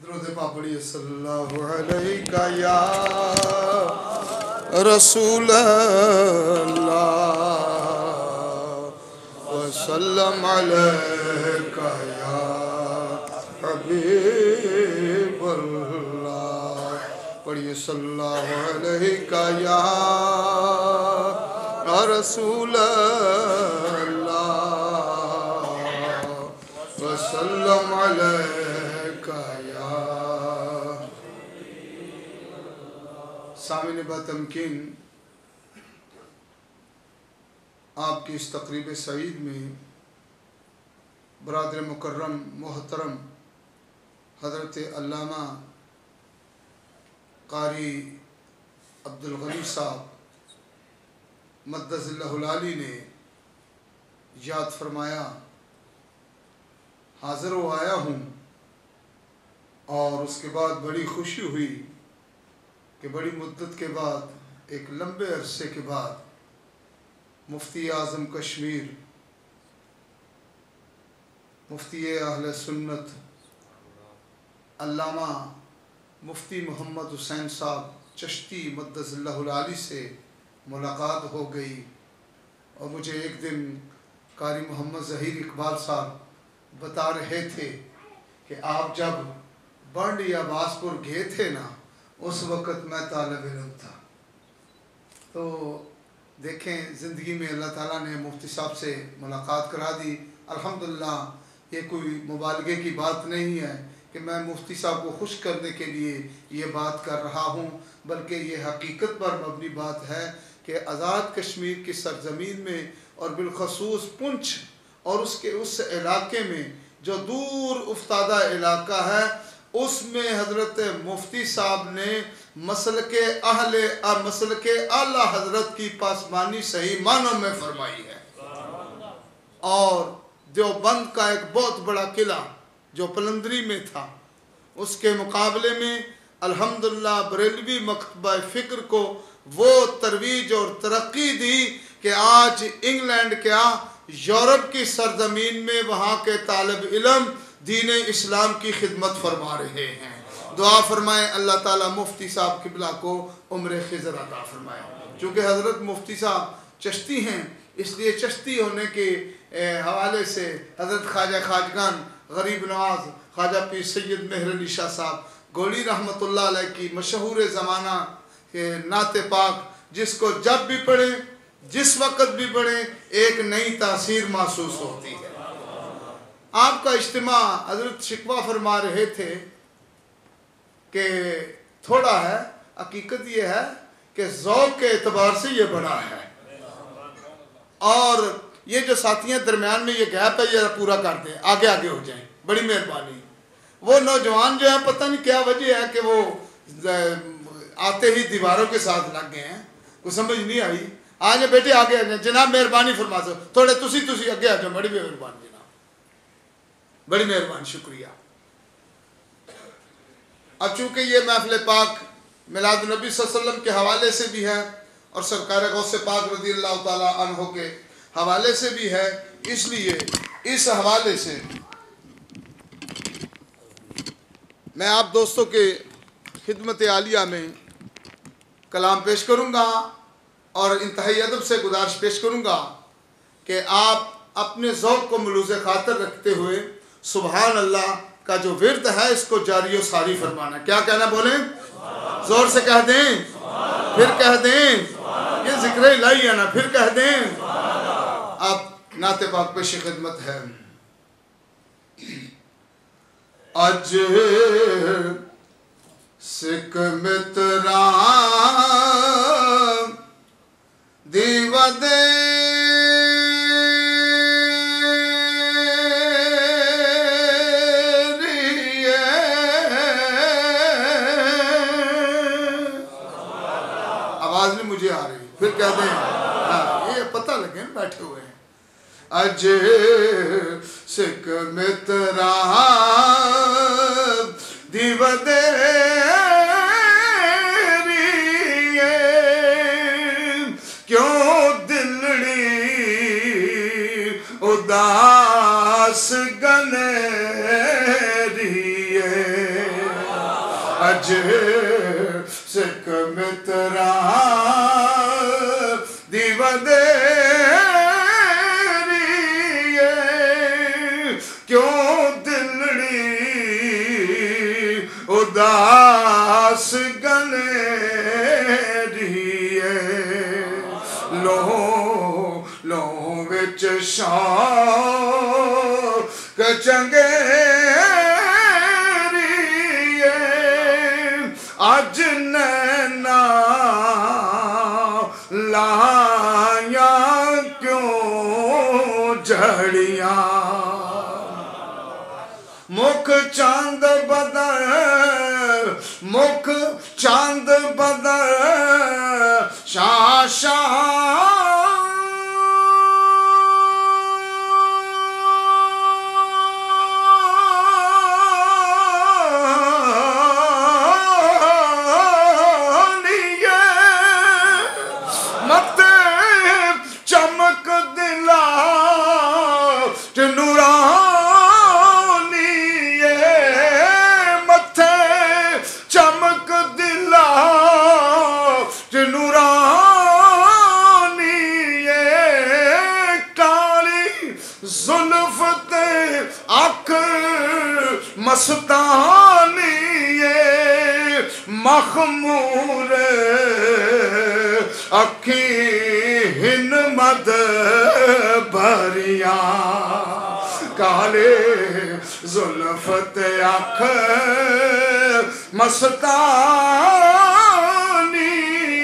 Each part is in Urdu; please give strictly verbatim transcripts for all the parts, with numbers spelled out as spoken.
درود پاک پڑھیے صلی اللہ علیہ یا رسول اللہ وسلم علیہ یا حبیب اللہ پڑھیے صلی اللہ علیہ یا رسول اللہ وسلم علیہ سامعین باتمکین، آپ کی اس تقریب سعید میں برادر مکرم محترم حضرت علامہ قاری عبدالغنی صاحب مدث اللہ العالی نے یاد فرمایا، حاضر ہو آیا ہوں، اور اس کے بعد بڑی خوشی ہوئی کہ بڑی مدت کے بعد، ایک لمبے عرصے کے بعد، مفتی اعظم کشمیر، مفتی اہل سنت علامہ مفتی محمد حسین صاحب چشتی مدث اللہ العالی سے ملاقات ہو گئی، اور مجھے ایک دن قاری محمد ظہیر اقبال صاحب بتا رہے تھے کہ آپ جب بنڈ یا باسپور گئے تھے نا، اس وقت میں طالب علم تھا۔ تو دیکھیں، زندگی میں اللہ تعالیٰ نے مفتی صاحب سے ملاقات کرا دی۔ الحمدللہ یہ کوئی مبالغے کی بات نہیں ہے کہ میں مفتی صاحب کو خوش کرنے کے لیے یہ بات کر رہا ہوں، بلکہ یہ حقیقت پر مبنی بات ہے کہ آزاد کشمیر کی سرزمین میں، اور بالخصوص پنچھ اور اس کے اس علاقے میں جو دور افتادہ علاقہ ہے، اس میں حضرت مفتی صاحب نے مسلک اہل مسلک اعلیٰ حضرت کی پاسبانی صحیح معنوں میں فرمائی ہے۔ اور دیوبند کا ایک بہت بڑا قلعہ جو پلندری میں تھا، اس کے مقابلے میں الحمدللہ بریلوی مکتبہ فکر کو وہ ترویج اور ترقی دی کہ آج انگلینڈ کیا، یورپ کی سرزمین میں وہاں کے طالب علم دین اسلام کی خدمت فرما رہے ہیں۔ دعا فرمائیں اللہ تعالیٰ مفتی صاحب قبلہ کو عمر خضر عطا فرمائے۔ چونکہ حضرت مفتی صاحب چشتی ہیں، اس لیے چشتی ہونے کے حوالے سے حضرت خواجہ خواجگان غریب نواز خواجہ پیر سید مہر علی شاہ صاحب گولی رحمۃ اللہ علیہ کی مشہور زمانہ نعت پاک، جس کو جب بھی پڑھیں، جس وقت بھی پڑھیں، ایک نئی تاثیر محسوس ہوتی ہے۔ آپ کا اجتماع حضرت شکوہ فرما رہے تھے کہ تھوڑا ہے، حقیقت یہ ہے کہ ذوق کے اعتبار سے یہ بڑا ہے، اور یہ جو ساتھیاں درمیان میں یہ گیپ ہے یہ پورا کر دیں، آگے آگے ہو جائیں، بڑی مہربانی۔ وہ نوجوان جو ہیں پتہ نہیں کیا وجہ ہے کہ وہ آتے ہی دیواروں کے ساتھ لگ گئے ہیں، کوئی سمجھ نہیں آئی۔ آ جائیں بیٹے، آگے آ جائیں جناب، مہربانی فرما سو تھوڑے تسی تسی آگے آ جاؤ، بڑی مہربانی جناب، بڑی مہربانی، شکریہ۔ اب چونکہ یہ محفل پاک میلاد النبی صلی اللہ علیہ وسلم کے حوالے سے بھی ہے، اور سرکار غوث پاک رضی اللہ تعالیٰ عنہ کے حوالے سے بھی ہے، اس لیے اس حوالے سے میں آپ دوستوں کے خدمت عالیہ میں کلام پیش کروں گا، اور انتہائی ادب سے گزارش پیش کروں گا کہ آپ اپنے ذوق کو ملوز خاطر رکھتے ہوئے سبحان اللہ کا جو ورد ہے اس کو جاری و ساری فرمانا۔ کیا کہنا بولیں؟ زور سے کہہ دیں، پھر کہہ دیں، یہ ذکر الہی ہے نا، پھر کہہ دیں۔ اب نعت پاک پیش خدمت ہے۔ اج سکھ متران دیو دے آواز نہیں مجھے آ رہی، پھر کہہ دیں، یہ پتہ لگے بیٹھے ہوئے ہیں۔ اج سکھ متران دیو دے اداس گنریے سکھ مترا دیودیری کیوں دلڑی اداس گلے لو لو وچ شوق چنگیری اج نینا لایا کیوں جھڑیاں مکھ چاند بدر مکھ چاند بدر شاہ شاہ مستانی مخمور اکھی ہن مد بھریاں کالے زلفت اکھ مستانی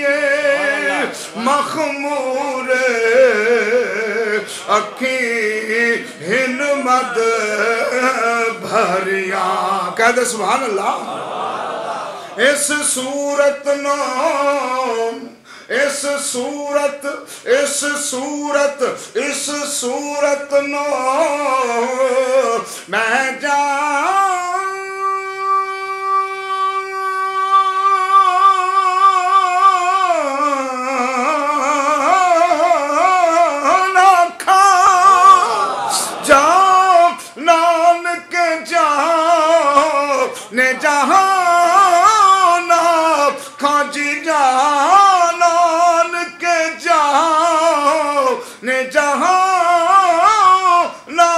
مخمور اکھی ہن مد بھریاں کہہ دے سبحان اللہ اس صورت نو اس صورت اس صورت اس صورت نو میں جانا کھا جاؤ نانک جاؤ نے جہانا کھانجی جانان کے جاؤ نے جہانا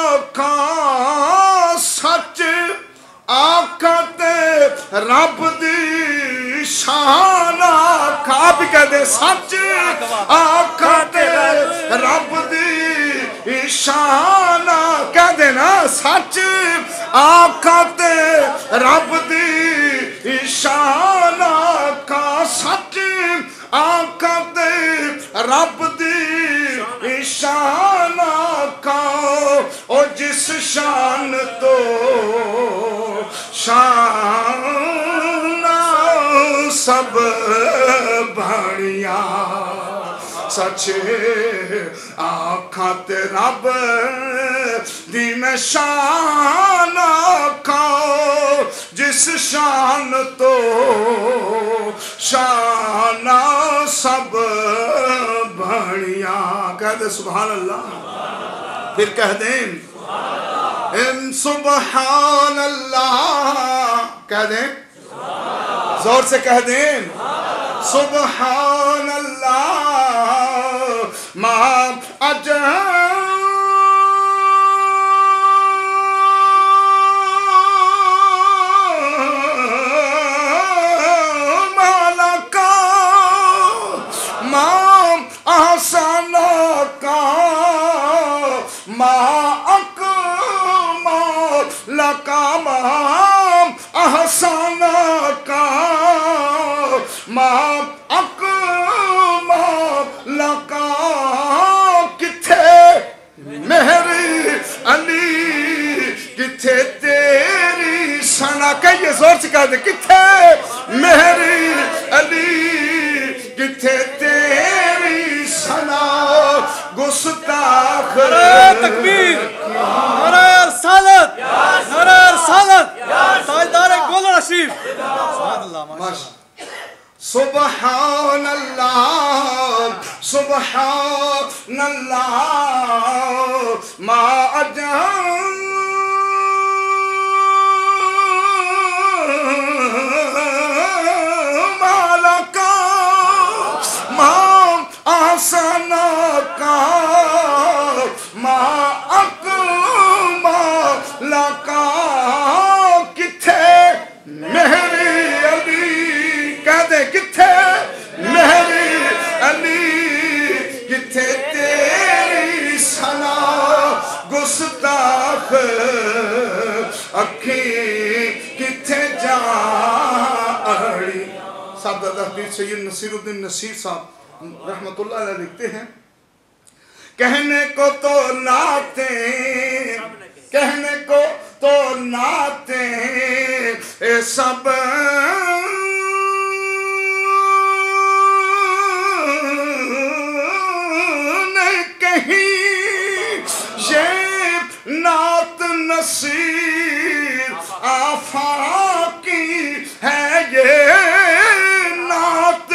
کھان سچ آکھتے رب دی شان آکھا بھی کہہ دے سچ آکھتے رب دی شان کہہ دے نا سچ آکھتے رب دی شان کا سچ آکھتے رب دی شان کا او جس شان تو شان سب بھڑیاں سچ آکھت رب دی میں شان آکھاؤ جس شان تو شان سب بھڑیاں کہہ دے سبحان اللہ پھر کہہ دیں سبحان اللہ کہہ دیں زور سے کہہ دیں سبحان اللہ ما اجمل کا ما احسن کا ما اکمل کا ما احسن کا ما اکمل کا کتھے میری علی کتھے تیری سنا کہیے زور سے کہہ دے کتھے میری علی کتھے تیری سنا گستاخ نعرہ تکبیر نعرہ رسالت نعرہ رسالت تاجدار گولڑ شریف سبحان اللہ ماشاءاللہ سبحان اللہ سبحان اللہ ما اجمل सना गुस्ताख अखी किथे जाड़ी। साहब पीर सैयद नसीरुद्दीन नसीर साहब रहमतुल्लाह अलैह लिखते हैं, कहने को तो नाते कहने को तो नाते ए सब ने कहीं, ये नात नसीर आफाकी है, ये नात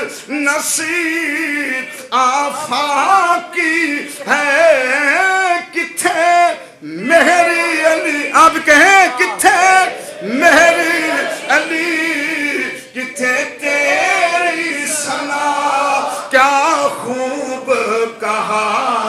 नसीर आफाकी है। किथे मेहरी अली, आप कहें किथे मेहरी अली, किथे तेरी सना क्या खूब कहा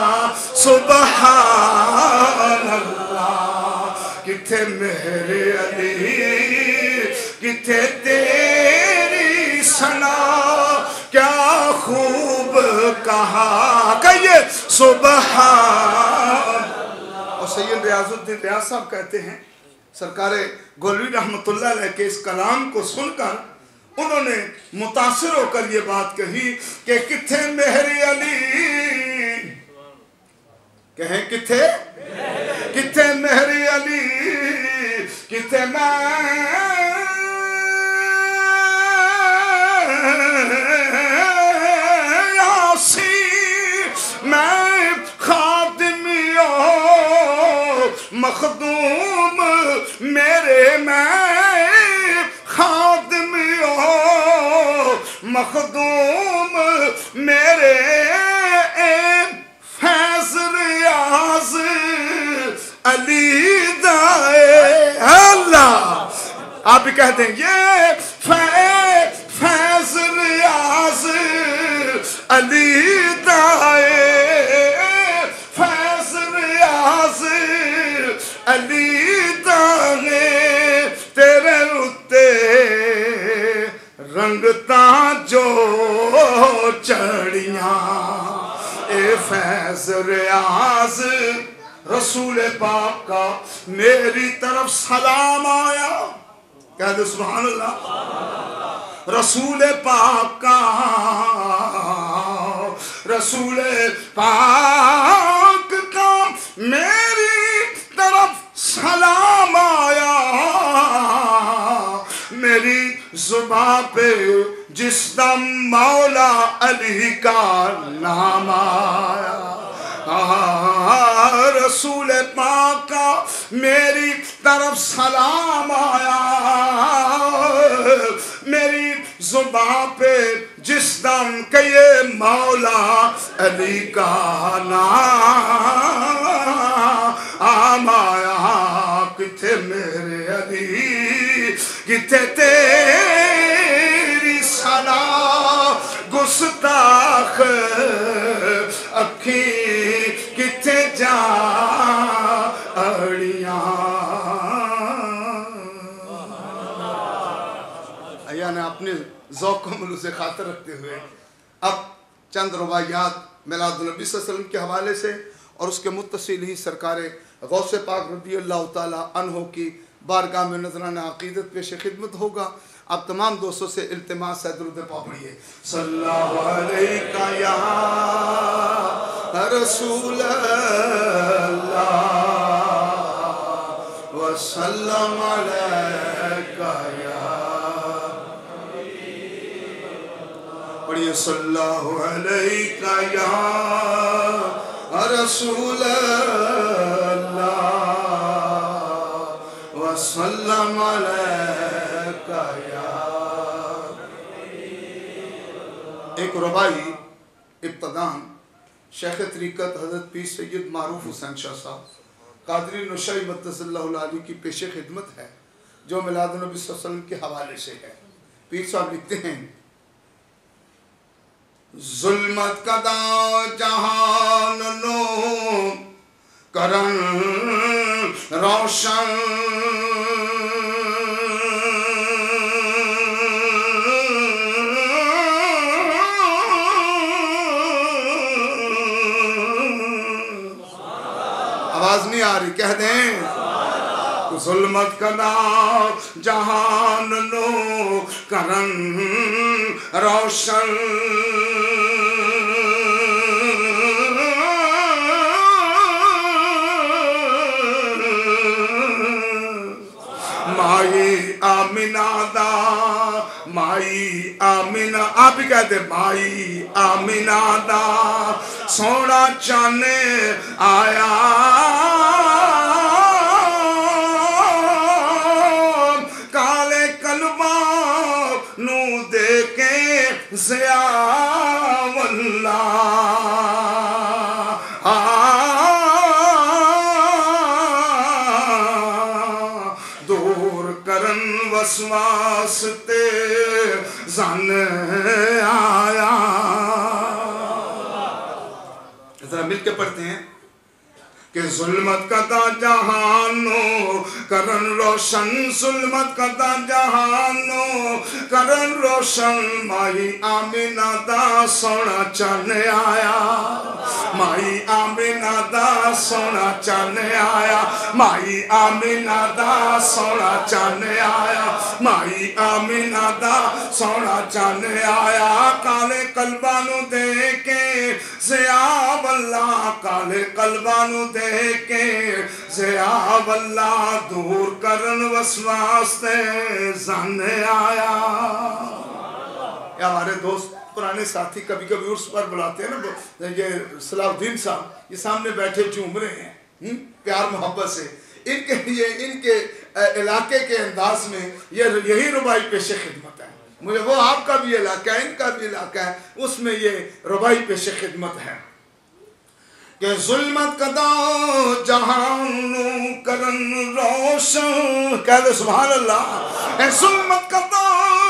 सुबहान अल्लाह। किथे मेहरी अली, किथे तेरी सना क्या खूब कहा, कहिए सुबहान। और सैयद रियाजुद्दीन रियाज साहब कहते हैं, सरकार गोलवी रहमतुल्लाह अलैह के इस कलाम को सुनकर उन्होंने मुतासिर होकर ये बात कही कि किथे मेहरी अली, कहें किथे किथे मेहरी अली, किथे मैं यासी, मैं खादिमियो मखदूम मेरे, मैं खादिमियो मखदूम मेरे, फैज़ रियाज़ अली दाए अल्लाह। आप भी कहते हैं ये फैज़ रियाज़ अली दाए, फैज़ रियाज़ अली दाए, तेरे उत्ते रंगता जो चढ़ियां, ए फैज़ रियाज़ रसूल पाक का मेरी तरफ सलाम आया। कह दो सुभान अल्लाह। रसूल पाक का रसूल पाक का मेरी तरफ सलाम आया, मेरी जुबां पे जिस दम मौला अली का नाम आया। रसूल पाक का मेरी तरफ सलाम आया, मेरी जुबां पे जिस दम के ये मौला अली का नाम आया। किथे मेरे अली, किथे तेरी सना गुस्ताख अखी किथे जा अड़ियां। अया ने अपने ज़ौक़ को से खातर रखते हुए अब चंद रुबाइयात मिलादुन नबी सल्लल्लाहु अलैहि वसल्लम के हवाले से और उसके मुत्तसिल ही सरकार गौसे पाक रज़ियल्लाहु ताला अन्हो की बारगाह में नजराना अक़ीदत पेश खिदमत होगा। आप तमाम दोस्तों से इल्तिमास है दुरूद पाक पढ़िए। सल्लल्लाहु अलैका या रसूल अल्लाह व सल्लम अलैका या, पढ़िए सल्लल्लाहु अलैका या रसूल अल्लाह व सल्लम अलैका या। एक रुबाई इब्तदान शेख तरीक़त हज़रत पीर सैयद मारूफ हुसैन शाह साहब कादरी नौशाई मद्दसल्लहु अलैहि की पेश खिदमत है, जो मिलाद नबी सल्लल्लाहु अलैहि वसल्लम के हवाले से है। पीर साहब लिखते हैं, जुल्मत कदा जहान नो करन रोशन, آواز نہیں آ رہی، کہہ دیں ظلمت کدا جہان نو کرن روشن مائی آمینہ دا مائی آمینہ، آپ بھی کہتے مائی آمینہ دا سونا چانے آیا کالے قلباں نو دے کے ضیاء واللہ وسواس تے زن آیا. ذرا مل کے پڑھتے ہیں کہ ظلمت کدا جہانو کرن روشن، ظلمت کدا جہانو کرن روشن، مائی آمینہ دا سونا چن آیا، مائی آمینہ دا سونا چن آیا، مائی آمینہ دا سونا چن آیا، مائی آمینہ دا سونا چن آیا، کالے قلبانو دے کے ضیاء واللہ، کالے قلبانو دے کے ضیاء واللہ، دور کرن وسواس تے زن آیا. یا ہمارے دوست پرانے ساتھی کبھی کبھی عرس پر بلاتے ہیں نا، یہ صلاح الدین صاحب یہ سامنے بیٹھے جھوم رہے ہیں پیار محبت سے، ان کے لیے ان کے علاقے کے انداز میں یہ یہی ربائی پیش خدمت ہے. مجھے وہ آپ کا بھی علاقہ ہے، ان کا بھی علاقہ ہے، اس میں یہ ربائی پیش خدمت ہے کہ ظلمت کدا جہانو کرن روشن، کہہ دے سبحان اللہ. اے ظلمت کدا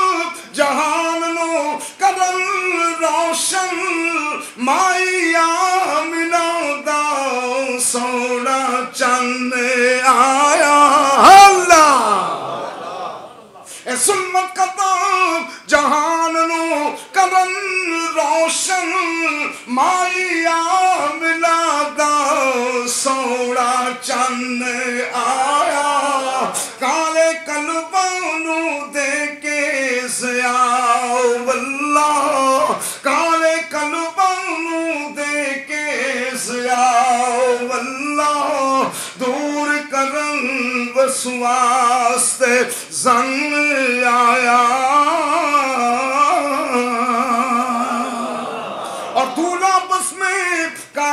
جہانو کرن روشن، مائی آمینہ دا سونا چن آیا. اللہ اے ظلمت کدا جہانو کرن روشن، مائی آمینہ دا سونا چن آیا، کالے قلبانو دے کے ضیاء واللہ، کالے قلبانو دے کے ضیاء واللہ، دور کرن وسواس تے زن آیا. اور دولا بس میں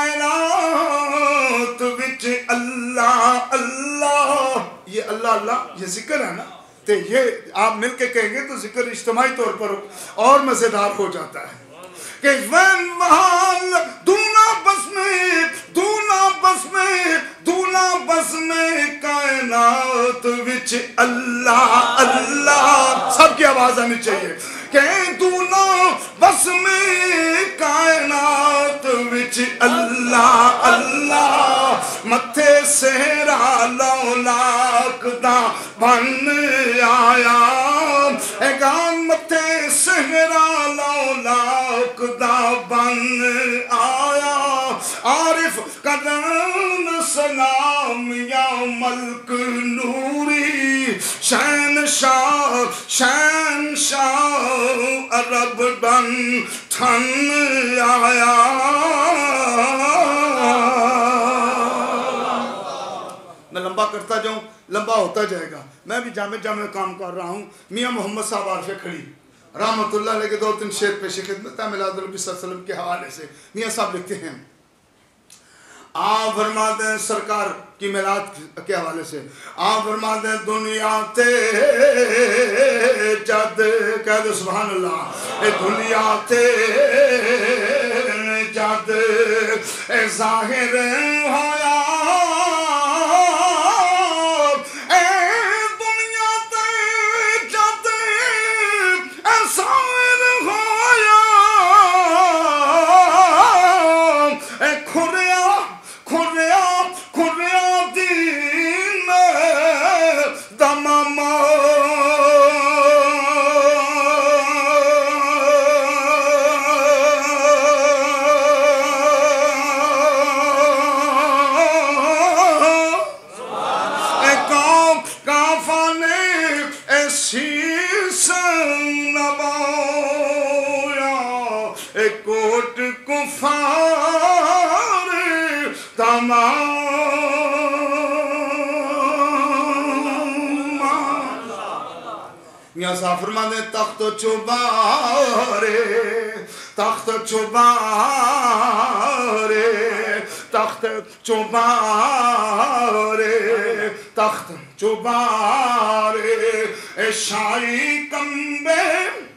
کائنات وچ اللہ اللہ، یہ اللہ اللہ یہ ذکر ہے نا، تو یہ آپ مل کے کہیں گے تو ذکر اجتماعی طور پر اور مزیدار ہو جاتا ہے کہ وین محال دولا بس میں دولا بس میں دولا بس میں کائنات وچ اللہ اللہ، سب کی آواز آنی چاہیے کہ دولا بس میں کائنات وچ اللہ اللہ، متھے سہرا لولاک دا بن آیا، اے گان متھے سہرا لولاک دا بن آیا، عارف کرن سلام یا ملک نوری، شہنشاہ شہنشاہ عرب بن تھن آیا. میں لمبا کرتا جاؤں لمبا ہوتا جائے گا. میں بھی جامع جامع کام کر رہا ہوں. میاں محمد صاحب عارف کھڑی رحمت اللہ علیہ کے دو تین شعر پیش خدمت ہے میلاد النبی صلی اللہ علیہ وسلم کے حوالے سے. میاں صاحب لکھتے ہیں، آپ فرماتے ہیں سرکار کی میلاد کے حوالے سے، آپ فرماتے ہیں دنیا تے جد، کہہ دو سبحان اللہ، اے دنیا تے جد اے ظاہر ہویا، اے دنیا تے جد اے ظاہر ہویا، اے کھریا کھریا کھریا دین دماما، یا فرمان تخت چوبارے تخت چوبارے تخت چوبارے تخت چوبارے اے شاہی کمبے